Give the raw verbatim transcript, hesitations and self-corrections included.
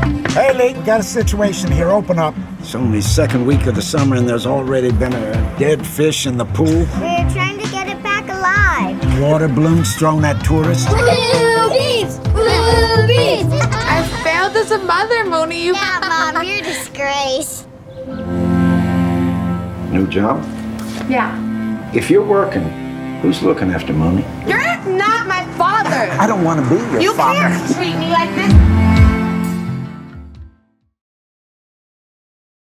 Hey, Lee, we got a situation here. Open up. It's only second week of the summer, and there's already been a dead fish in the pool. We're trying to get it back alive. Water balloons thrown at tourists. Boobies! Boobies! I failed as a mother, Mooney. Yeah, Mom, you're a disgrace. New job? Yeah. If you're working, who's looking after Mommy? You're not my father. I don't want to be your You father. can't treat me like this.